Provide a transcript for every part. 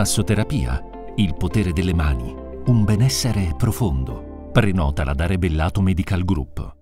Massoterapia, il potere delle mani, un benessere profondo. Prenotala da Rebellato Medical Group.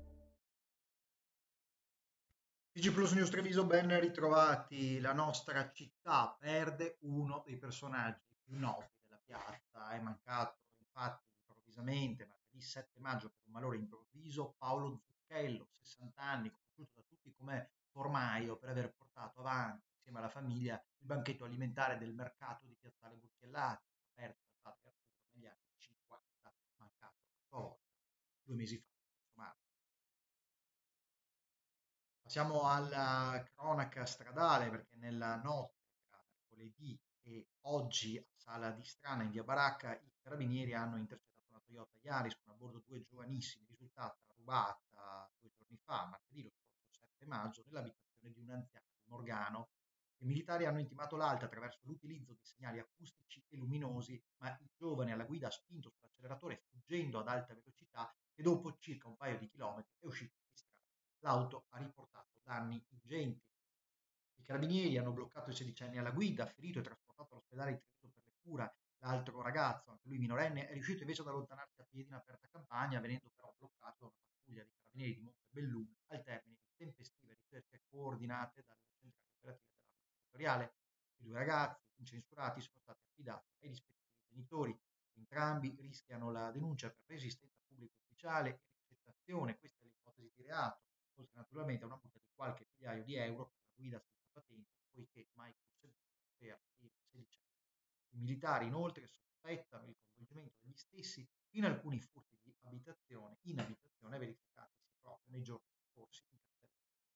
TG Plus News Treviso, ben ritrovati. La nostra città perde uno dei personaggi più noti della piazza. È mancato infatti improvvisamente martedì 7 maggio per un malore improvviso Paolo Zucchello, 60 anni, conosciuto da tutti come Formaio per aver portato avanti insieme alla famiglia il banchetto alimentare del mercato di Piazzale Burchiellati, aperto dal padre Arturo negli anni 50, mancato a sua volta 2 mesi fa. Passiamo alla cronaca stradale perché nella notte tra mercoledì e oggi a Sala di Strana in via Baracca i carabinieri hanno intercettato una Toyota Yaris con a bordo 2 giovanissimi, risultata rubata 2 giorni fa, martedì lo scorso 7 maggio, nell'abitazione di un anziano di Morgano. I militari hanno intimato l'alta attraverso l'utilizzo di segnali acustici e luminosi, ma il giovane alla guida ha spinto sull'acceleratore fuggendo ad alta velocità e dopo circa un paio di chilometri è uscito di strada. L'auto ha riportato danni ingenti. I carabinieri hanno bloccato il sedicenne alla guida, ferito e trasportato all'ospedale di Treviso per le cure. L'altro ragazzo, anche lui minorenne, è riuscito invece ad allontanarsi a piedi in aperta campagna, venendo però bloccato da una pattuglia dei carabinieri di Montebelluna al termine di tempestive ricerche coordinate dalle centrali operative dell'arma territoriale. I due ragazzi, incensurati, sono stati affidati ai rispettivi genitori. Entrambi rischiano la denuncia per resistenza pubblica ufficiale e ricettazione, questa è l'ipotesi di reato, oltre naturalmente a una multa di qualche migliaio di euro per la guida senza patente, poiché mai concedita per il sedicenne. I militari inoltre sospettano il coinvolgimento degli stessi in alcuni furti di abitazione in abitazione verificatisi proprio nei giorni scorsi in Castellano.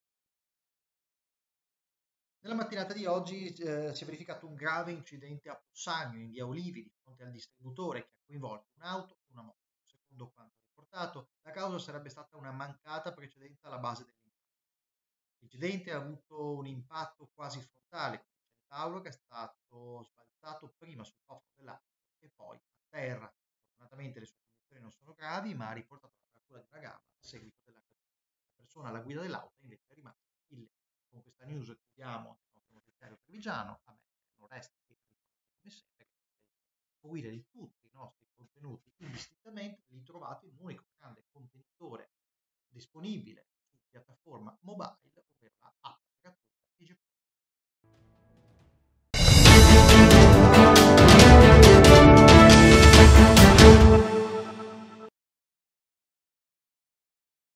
Nella mattinata di oggi si è verificato un grave incidente a Possagno, in via Olivi, di fronte al distributore, che ha coinvolto un'auto e una moto. Secondo quanto riportato, la causa sarebbe stata una mancata precedenza alla base dell'impatto. L'incidente ha avuto un impatto quasi frontale, come dice il tavolo, che è stato sbalzato prima sul cofano dell'auto e poi a terra. Fortunatamente le sue condizioni non sono gravi, ma ha riportato la frattura di una gamba a seguito della caduta. La persona alla guida dell'auto invece è rimasta illegale. Con questa news chiudiamo anche il nostro notiziario trevigiano. A me non resta che ricordare come sempre che potete fruire di tutti i nostri contenuti indistintamente, li trovate in un unico grande contenitore disponibile su piattaforma mobile